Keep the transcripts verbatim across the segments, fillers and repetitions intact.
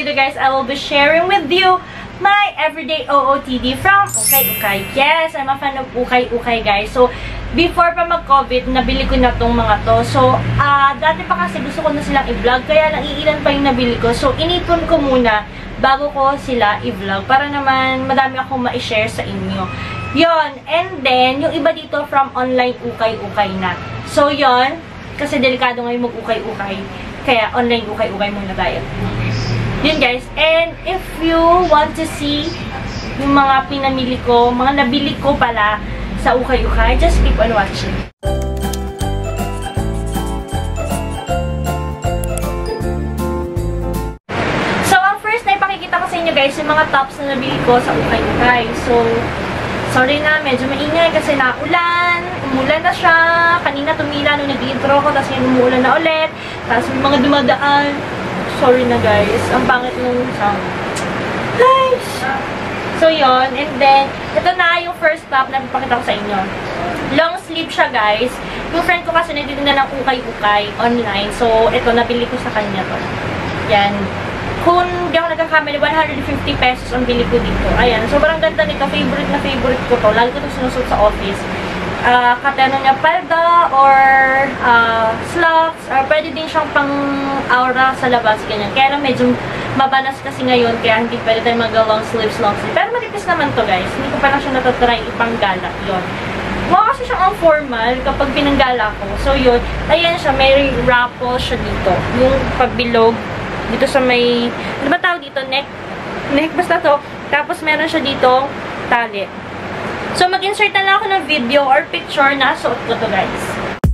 video guys, I will be sharing with you my everyday O O T D from Ukay Ukay. Yes, I'm a fan of Ukay Ukay guys. So, before pa mag-COVID, nabili ko na tong mga to. So, uh, dati pa kasi gusto ko na silang i-vlog, kaya lang iilan pa yung nabili ko. So, inipon ko muna bago ko sila i-vlog para naman madami akong ma-share sa inyo. Yon, and then, yung iba dito from online Ukay Ukay na. So, yon, kasi delikado ngayon mag-Ukay Ukay. Kaya, online Ukay Ukay muna tayo. Yun guys. And if you want to see yung mga pinamili ko, mga nabili ko pala sa Ukay Ukay, just keep on watching. So, ang first na ipakikita ko sa inyo guys, yung mga tops na nabili ko sa Ukay Ukay. So, sorry na, medyo maingay kasi naulan, umulan na siya. Kanina tumila nung nag-intro ko, tapos yun umulan na ulit. Tapos may mga dumadaan. Sorry na guys, ang pangit nung sound. Guys! So yun, and then, ito na yung first top na ipakita ko sa inyo. Long sleeve siya guys. Yung friend ko kasi nagtitinda ng Ukay Ukay online. So, ito, nabili ko sa kanya to. Yan. Kung di ako nagkakamali, one hundred fifty pesos ang bili ko dito. Ayan. Sobrang ganda nito. Favorite na favorite ko to. Lagi ko ito sinusot sa office. Uh, katano niya palda or uh, slacks. Or pwede din siyang pang aura sa labas. Ganyan. Kaya lang medyo mabanas kasi ngayon. Kaya hindi pwede tayo mag-long sleeves, long sleeves. Pero matipis naman to guys. Hindi ko pa lang siya natatry ipanggala. Yun. Mukha kasi siyang ang formal kapag pinanggala ko. So yun. Ayan siya. May ruffle siya dito. Yung pagbilog. Dito sa may, ano ba tawag dito? Neck? Neck, basta to. Tapos meron siya dito, tali. So, mag-insert na lang ako ng video or picture na suot ko to, guys.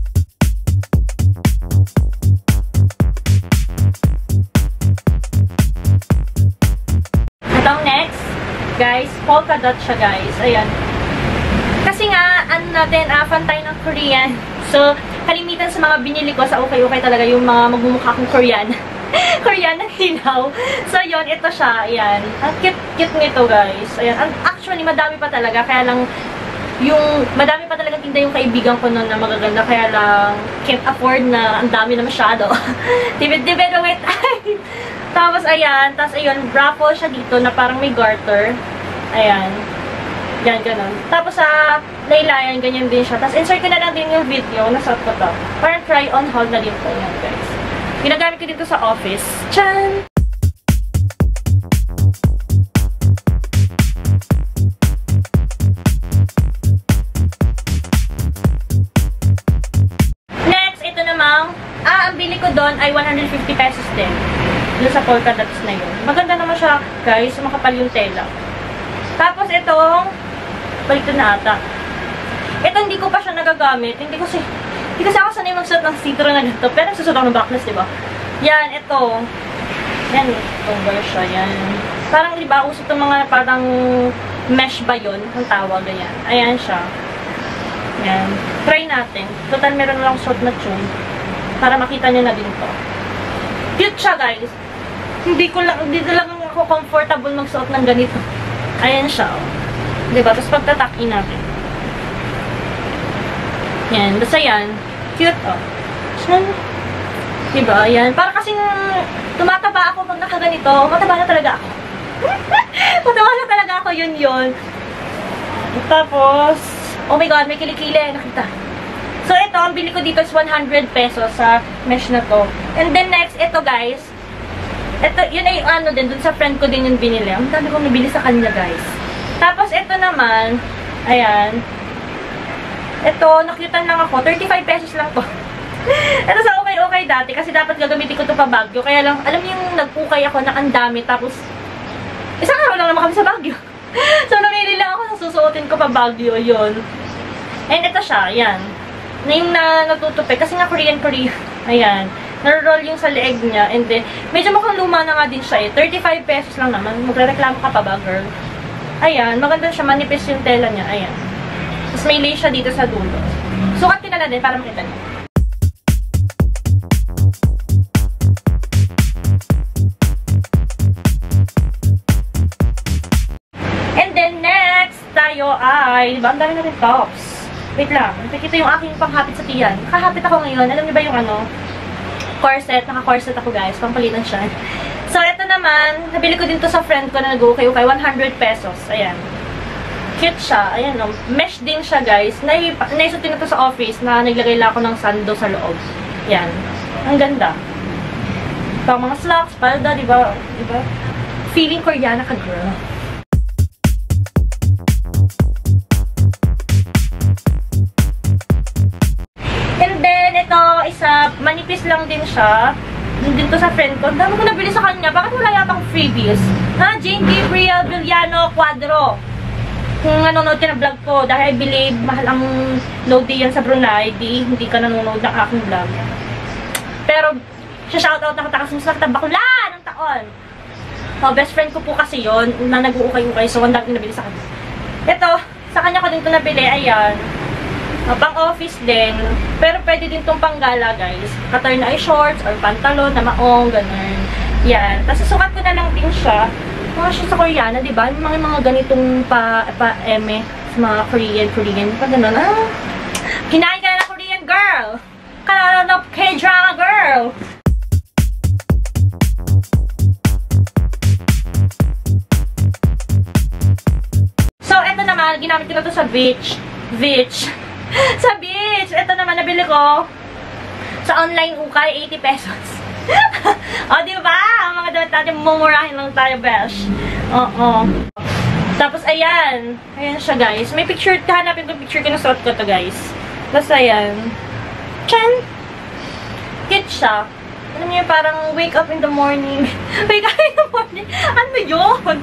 Itong next, guys, polka dot siya, guys. Ayan. Kasi nga, ano natin, ah, fan tayo ng Korean. So, kalimitan sa mga binili ko sa Ukay Ukay talaga yung mga magmumukha kong Korean. Korean ng hinaw. So, yon ito siya. Ayan. Ang cute-cute nito, guys. Ayan. Actually, madami pa talaga. Kaya lang, yung, madami pa talaga tinda yung kaibigan ko noon na magaganda. Kaya lang, can't afford na ang dami na masyado. Tibid-tibid ang wait. Tapos, ayan. Tapos, ayun, ruffle siya dito na parang may garter. Ayan. Yan, ganun. Tapos, sa uh, laylayan, ganyan din siya. Tapos, insert ko na lang din yung video. Nasuot ko to. Parang try on haul na din po yan, guys. Ginagamit ko dito sa office. Tchan! Next, ito namang, ah, ang bili ko doon ay one hundred fifty pesos din. Doon sa polka dots na yun. Maganda naman siya, guys. Makapal yung tela. Tapos, itong, balik na ata. Ito, hindi ko pa siya nagagamit. Hindi ko si... Hindi kasi ako sanay magsuot ng sitro na ganito. Pero nagsusot ako ng backless, diba? Yan, ito. Yan, itong version. Yan. Parang, diba, uso itong mga parang mesh ba yun? Ang tawag, ganyan. Ayan siya. Yan. Try natin. Total, meron lang short na tune. Para makita nyo na din to. Cute siya, guys. Hindi ko lang, hindi lang ako comfortable magsuot ng ganito. Ayan siya. Diba? Tapos pagtatak-in natin. Yan. Basta yan. Cute, oh. Yan. Diba? Yan. Para kasing tumataba ako pag nakaganito. Mataba na talaga ako. Mataba na talaga ako. Yun yun. Tapos, oh my god, may kilikili. Nakita. So, ito, ang bili ko dito is one hundred pesos sa mesh na to. And then next, ito guys. Ito, yun ay ano din. Dun sa friend ko din yung binili. Ang dami kong nabili sa kanya, guys. Tapos, ito naman, ayan. Ito, nakyutan lang ako. thirty-five pesos lang to. Ito sa Ukay Ukay dati. Kasi dapat gagamitin ko ito pa Baguio. Kaya lang, alam niyo yung nag-ukay ako na ang dami. Tapos, isang araw lang naman kami sa Baguio. So, namili lang ako sa susuotin ko pa Baguio. Yun. And ito siya. Ayan. Na yung na natutupi. Kasi nga Korean-Korean. Ayan. Naroll yung sa leeg niya. And then, medyo mukhang luma na nga din siya eh. thirty-five pesos lang naman. Magre-reklamo ka pa ba, girl? Ayan. Maganda siya. Manipis yung tela niya. Ayan. Tapos may lace siya dito sa dulo. Sukat ko na na din para makita niyo. And then next, tayo ay, diba, ang dami na rin tops. Wait lang, nakikita yung aking panghapit sa tiyan. Nakahapit ako ngayon. Alam niyo ba yung ano? Corset. Naka-corset ako guys. Pampalitan siya. So, ito naman, nabili ko din to sa friend ko na nag-ukay-ukay, one hundred pesos. Ayan. Cute siya. Ayan, no. Mesh din siya, guys. Nai naisutin na to sa office na naglagay lang ako ng sando sa loob. Ayan. Ang ganda. Pang mga slacks, palda, diba? Diba? Feeling Koreana ka, girl. And then, ito, isa, manipis lang din siya. Din to sa friend ko. Ang dami ko nabili sa kanya. Bakit wala yatang freebies? Ha? Jane Gabriel Villano Cuadro. Kung nanonood ka ng vlog ko, dahil I believe mahal ang load day yan sa Brunei, di hindi ka nanonood ng aking vlog. Pero, siya shoutout na katakas sa bakla ng taon. Oh, best friend ko po kasi yon na nag-uukay-ukay. So, ang dami nabili sa kanya. Ito, sa kanya ko din ito nabili. Ayan. Uh, pang-office din. Pero pwede din itong panggala, guys. Ka-turn eye shorts or pantalon na maong, ganun. Yan. Tapos sukat ko na lang din siya. Mga siya sa Koreana, diba? Yung mga, mga ganitong pa, pa eme sa mga Korean, Korean. Pa ganun, ah. Kinain ka na ng Korean girl! Kalala na K-drama girl! So, eto naman, ginamit ko na to sa beach. Beach. Sa beach! Ito naman, nabili ko sa online ukay, eighty pesos. O, diba? Ang mga damit natin, mumurahin lang tayo, besh. Oo. Tapos, ayan. Ayan siya, guys. May picture. Hanapin ko picture ko na suot ko to, guys. Tapos, ayan. Chan! Cute siya. Alam niyo, parang wake up in the morning. Wake up in the morning? Ano yun?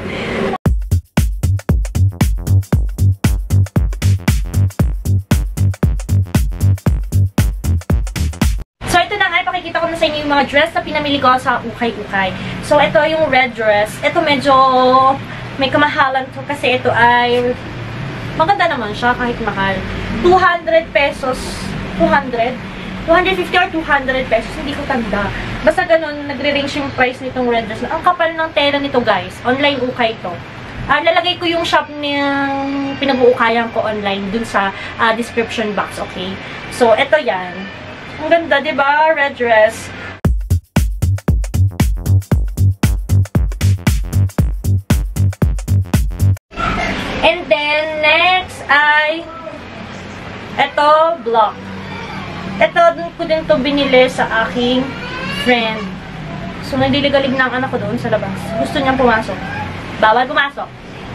Pakikita ko na sa inyo yung mga dress na pinamili ko sa ukay-ukay. So, ito yung red dress. Ito medyo may kamahalan to kasi ito ay maganda naman siya kahit mahal. two hundred pesos. two hundred? two fifty or two hundred pesos. Hindi ko tanda. Basta ganun, nagre-range yung price nitong red dress. Ang kapal ng tela nito, guys. Online ukay to. Uh, lalagay ko yung shop ng pinag-uukayan ko online dun sa uh, description box, okay? So, ito yan. Ang ganda, diba? Red dress. And then, next ay ito, block. Ito, dun ko din to binili sa aking friend. So, nandiligalig na ang anak ko doon sa labas. Gusto niyang pumasok. Bawal pumasok.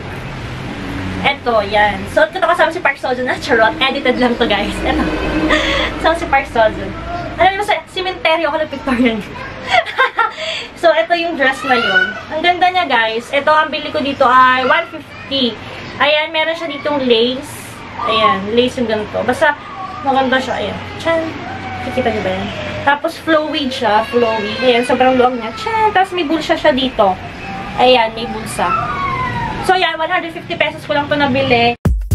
Eto, yan. So, ito kasama si Park Seo-joon na charot. Edited lang to, guys. Eto. Kasama si Park Seo-joon. Alam mo, sa cemetery ako ng Victorian. So, ito yung dress na yun. Ang ganda niya, guys. Ito, ang bili ko dito ay one fifty. Ayan, meron siya ditong lace. Ayan, lace yung ganito. Basta, maganda siya. Ayan. Chan. Kikita niyo ba yan? Tapos, flowy siya. Flowy. Ayan, sobrang long niya. Chan. Tapos, may bulsa siya dito. Ayan, may bulsa. So, yan, one hundred fifty pesos ko lang ito nabili.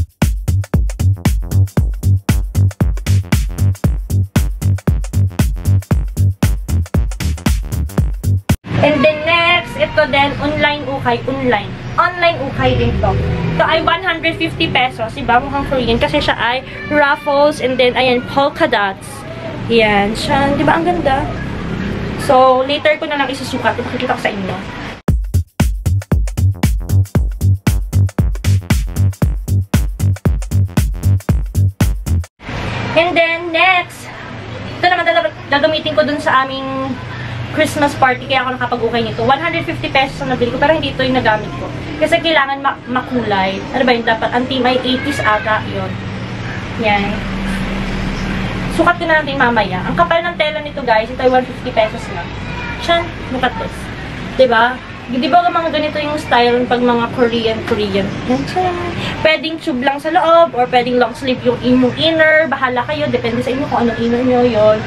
And then next, ito din, online ukay, online. Online ukay din to. Ito ay one hundred fifty pesos, diba? Mukhang Korean kasi siya ay ruffles and then, ayan, polka dots. Yan, siya, diba? Ang ganda. So, later ko na lang isusukat. Ipakikita ko sa inyo. And then, next, ito naman gagamitin ko dun sa aming Christmas party, kaya ako nakapag-ukay nito. one hundred fifty pesos ang nabili ko, pero hindi ito yung nagamit ko. Kasi kailangan ma makulay. Ano ba yun? Dapat, ang team ay eighties ata, yun. Yan. Sukat ko na natin mamaya. Ang kapal ng tela nito, guys, ito ay one hundred fifty pesos lang. Shan, look at this. Diba? Di ba mga ganito yung style pag mga Korean, Korean? Pwedeng tube lang sa loob or pwedeng long sleeve yung imong inner. Bahala kayo. Depende sa inyo kung anong inner nyo yun.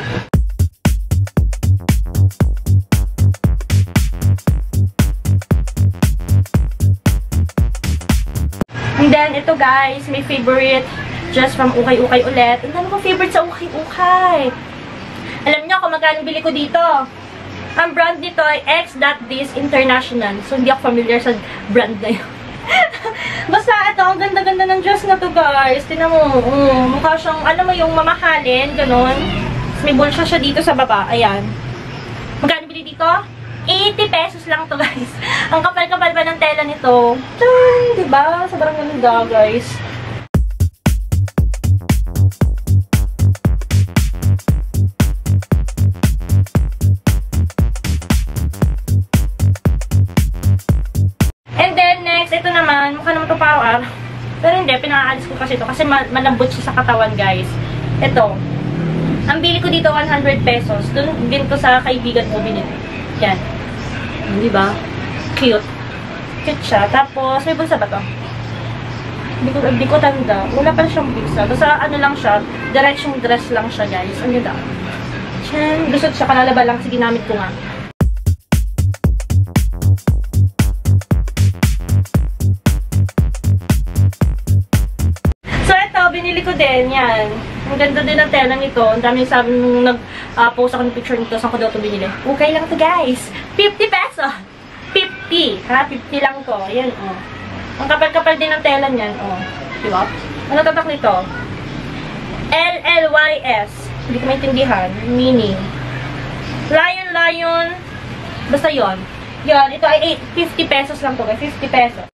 And then, ito guys, may favorite dress from Ukay-Ukay ulit. Ang dami ko favorite sa Ukay-Ukay. Alam nyo kung magkano bili ko dito? Ang brand nito ay X This International. So, hindi ako familiar sa brand na yun. Basta, ito, ang ganda-ganda ng dress na to, guys. Tingnan mo, um, mukha siyang, alam mo, yung mamahalin, ganun. May bulsa siya dito sa baba. Ayan. Magkano bili dito? eighty pesos lang to guys. Ang kapal-kapal pa ng tela nito. Tsan! Diba? Sobrang ganda guys. And then next, ito naman, mukha naman ito pa araw. Pero hindi, pinakaalis ko kasi ito kasi malambot siya sa katawan guys. Ito. Ang bili ko dito one hundred pesos. Doon din ko sa kaibigan ko binili. Yan. Di ba? Cute. Cute siya. Tapos, may bulsa ba to? Hindi ko, hindi ko tanda. Wala pa siyang bulsa. Basta ano lang siya, direction dress lang siya guys. Ang ganda. Tiyan. Lusot siya. Kalalaba lang. Sige, ginamit ko nga. Binili ko din, yan. Ang ganda din ng tela nito. Ang dami sabi nung nag-post uh, ako ng picture nito. Saan ko daw ito binili? Okay lang to guys. fifty pesos. fifty. Ha? fifty lang to. Ayan, oh. Ang kapal-kapal din ng tela niyan, oh. Diba? Ano tatak nito? L L Y S. Hindi ko maintindihan. Meaning. Lion, lion. Basta yon. Yan. Ito ay fifty pesos lang to guys. fifty pesos.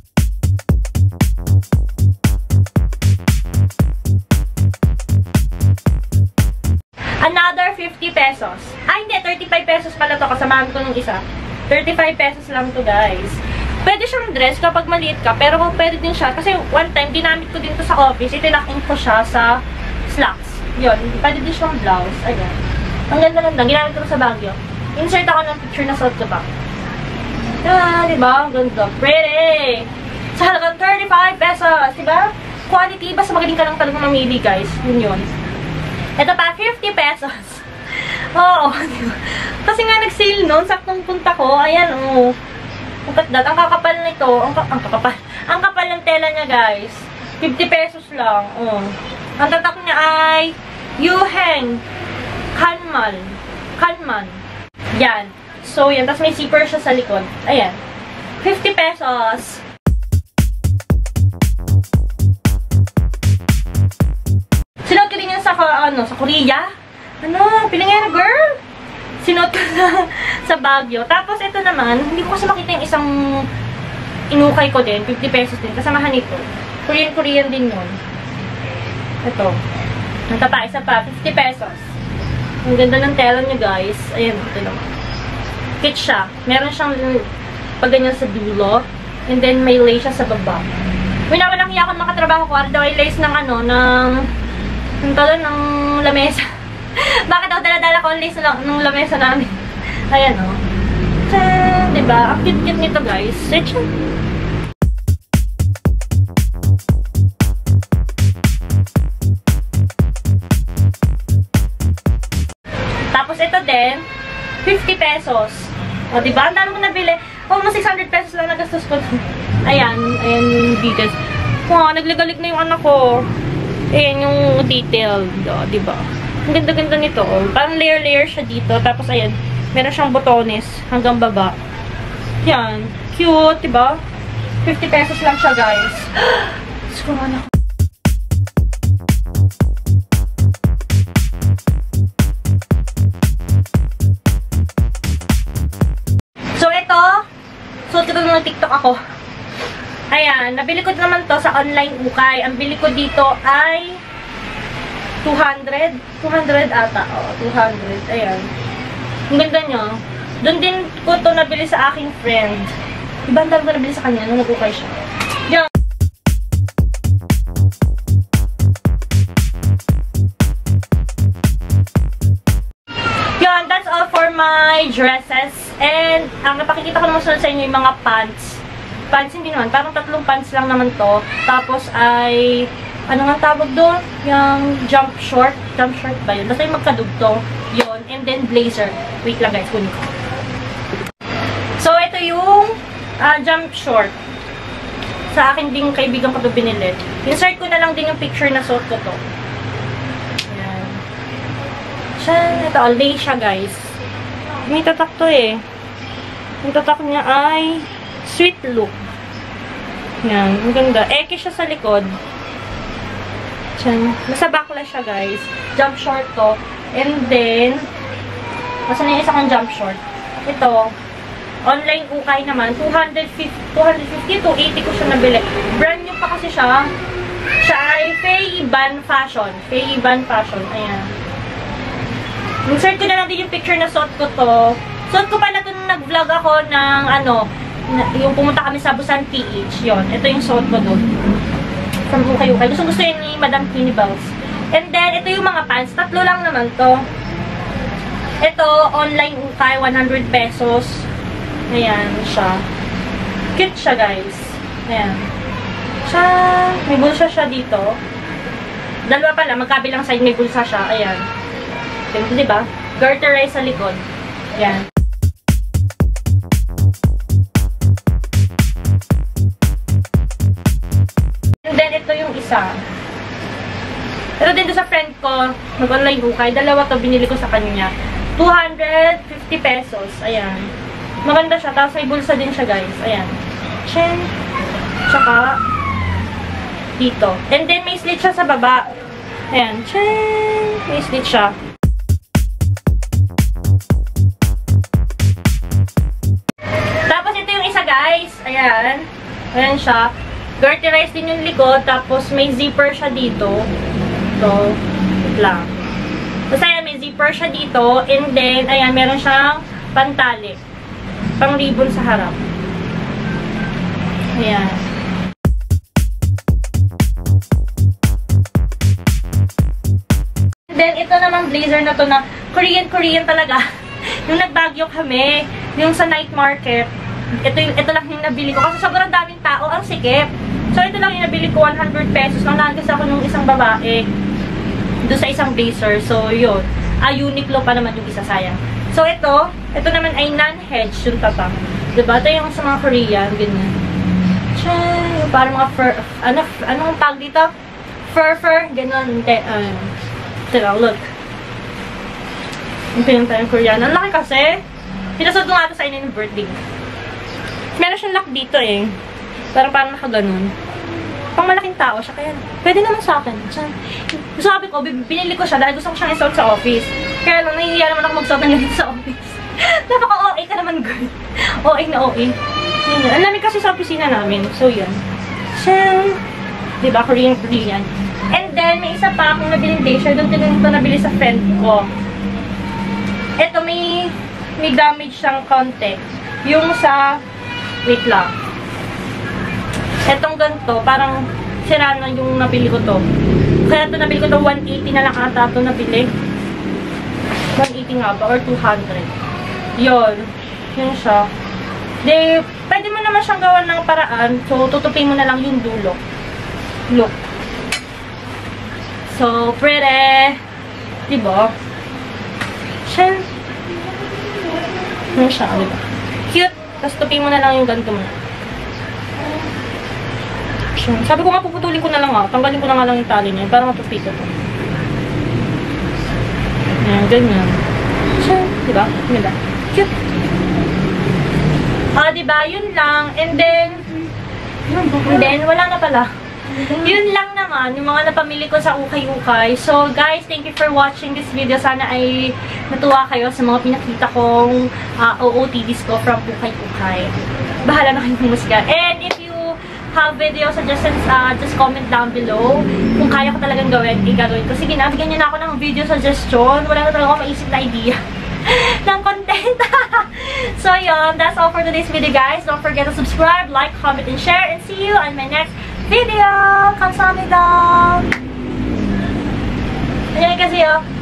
Another fifty pesos. Ay, hindi. thirty-five pesos pala to. Kasamahan ko nung isa. thirty-five pesos lang to, guys. Pwede siyang dress kapag maliit ka. Pero kung pwede din siya. Kasi one time, ginamit ko din to sa office. Itinaking ko siya sa slacks. Yun. Pwede din siyang blouse. Ayan. Ang ganda-ganda. Ginamit ko sa Baguio. Insert ako ng picture na suot ko pa. Ah, diba? Ang ganda. Pretty! Sa halagang thirty-five pesos. Diba? Quality. Basta magaling ka lang talaga mamili, guys. Yun yun. Ito pa, fifty pesos. Oo, diba? Kasi nga nag-sale noon, saktong punta ko, ayan, oo. Look at that. Ang kakapal nito, ang, ang kakapal, ang kapal ng tela niya, guys. fifty pesos lang, oo. Ang tatak niya ay Yuheng Kanman. Kanman. Yan. So, yan. Tapos may zipper siya sa likod. Ayan. fifty pesos. Sinuot ko din yan sa, ano, sa Korea. Ano, piling yan, girl? Sinuot ko sa, sa Baguio. Tapos, ito naman, hindi ko kasi makita yung isang inukay ko din. fifty pesos din. Kasamahan nito. Korean-Korean din yun. Ito. Ito pa, isa pa. fifty pesos. Ang ganda ng tela niya, guys. Ayan, ito naman. Kit siya. Meron siyang pag ganyan sa dulo. And then, may lace siya sa baba. Winawalang hiya ako makatrabaho ko. Ano daw ay lace ng ano, ng yung talo ng lamesa. Bakit ako dala-dala ko ang lace ng lamesa namin? Ayan, o. Oh. Tsan! Diba? Ang cute-cute nito, guys. Search. Tapos, ito din. fifty pesos. O, diba? Ang dami ko nabili. Almost six hundred pesos lang nagastos ko. Ayan. Ayan yung bigas. Wow, nagligalig na yung anak ko. Ayan yung detailed, oh, diba? Ang ganda-ganda nito, oh. Parang layer-layer siya dito. Tapos, ayan, meron siyang botones hanggang baba. Yan. Cute, diba? fifty pesos lang siya, guys. Scroll on ako. So, ito, suot ko ito ng TikTok ako. Ayan, nabili ko naman to sa online ukay. Ang bili ko dito ay two hundred. two hundred ata. O, two hundred. Ayan. Ang ganda nyo. Doon din ko to nabili sa aking friend. Diba ang dami ko nabili sa kanya nung nag-ukay siya. Yan. Yan, that's all for my dresses. And, ang napakikita ko naman sa inyo yung mga pants. Pants, hindi naman. Parang tatlong pants lang naman to. Tapos ay, ano nga tawag doon? Yung jump short. Jump short ba yun? Basta yung magkadugtong. Yun. And then blazer. Wait lang guys, kunin ko. So, ito yung uh, jump short. Sa akin ding kaibigan ko ito binili. Insert ko na lang din yung picture na suot ko to. Ayan. Siya, ito. Lace siya guys. May tatak to eh. Yung tatak niya ay sweet look. Yan. Ang ganda. Eke siya sa likod. Diyan. Nasa backlash siya, guys. Jump short to. And then, nasa na yung isa kong jump short. Ito. Online ukay naman, two fifty, two eighty ko siya nabili. Brand new pa kasi siya. Siya ay Fei-Ban Fashion. Fei-Ban Fashion. Ayan. Insert ko na lang din yung picture na suot ko to. Suot ko pala ito nung nag-vlog ako ng ano, yung pumunta kami sa Busan P H. Yun. Ito yung suot ko doon. From ukay-ukay. Gusto gusto yun ni Madam Queenie Bells. And then, ito yung mga pants. Tatlo lang naman to. Ito, online ukay, one hundred pesos. Ayan, siya. Cute siya, guys. Ayan. Siya, may bulsa siya dito. Dalawa pala, magkabilang side may bulsa siya. Ayan. Ganito, diba? Garterize sa likod. Ayan. And then, ito yung isa. Ito din doon sa friend ko, mag-online ukay. Dalawa to, binili ko sa kanya. two hundred fifty pesos. Ayan. Maganda siya. Tapos may bulsa din siya, guys. Ayan. Chen. Tsaka, dito. And then, may slit siya sa baba. Ayan. Chen. May slit siya. Tapos, ito yung isa, guys. Ayan. Ayan siya. Garterize din yung likod. Tapos, may zipper siya dito. Ito. Wait lang. Tapos, ayan, may zipper siya dito. And then, ayan, meron siyang pantali. Pang ribbon sa harap. Ayan. And then, ito namang blazer na to na Korean-Korean talaga. Yung nagbagyo kami, yung sa night market, ito, ito lang yung nabili ko. Kasi sobrang daming tao, ang sikip. So, ito lang yung nabili ko, one hundred pesos. Nanglahan kasi ako nung isang babae doon sa isang blazer. So, yun. Ah, Uniqlo pa naman yung isa, sayang. So, ito, ito naman ay non-hedge yung tatak. Diba? Ito yung sa mga Korean, ganyan. Chay, yung parang mga fur, ano, anong tag dito? Fur-fur, gano'n. Um, tira, look. Yung pinunta yung Korean. Ang laki kasi. Pinasod ko nga ito sa inyo ng birthday. Meron siyang lock dito eh. Parang parang nakaganon. Pang malaking tao siya, kaya pwede naman sa akin. Sabi ko, binili ko siya dahil gusto ko siyang isuot sa office. Kaya lang, nahihiya naman ako magsuot ng ganito sa office. Napaka-O A ka naman, girl. O A na O A. Ang lamig kasi sa opisina namin. So, yan. Siyang, diba, Korean, Korean. And then, may isa pa akong nabiling blazer. Doon din ito nabili sa friend ko. Ito, may, may damage siyang konti. Yung sa, wait lang. Etong ganito, parang sira na yung nabili ko to. Kaya ito nabili ko to, one eighty na lang ata ito nabili. one eighty nga ba? Or two hundred. Yun. Yun siya. De, pwede mo naman siyang gawan ng paraan. So, tutupin mo na lang yung dulo. Look. So, pretty. Diba? Siya. Yun siya, diba? Cute. Tapos tupin mo na lang yung ganito mo. Sabi ko nga, puputulin ko na lang ha. Tanggalin ko na nga lang yung tali niya. Para matupi ko to. Ayan, ganyan. So, diba? Diba? Cute. Ah, diba? Yun lang. And then, and then, wala na pala. Yun lang naman, yung mga napamili ko sa ukay-ukay. So, guys, thank you for watching this video. Sana ay natuwa kayo sa mga pinakita kong uh, O O T Ds ko from ukay-ukay. Bahala na kayong humusga. And if you have video suggestions, uh, just comment down below. Kung kaya ko talagang gawin, i-gagawin ko. Sige na, bigyan nyo na ako ng video suggestion. Wala na talaga ako maisip na idea ng content. So, yun. That's all for today's video, guys. Don't forget to subscribe, like, comment, and share. And see you on my next video. 감사합니다. 안녕히 계세요.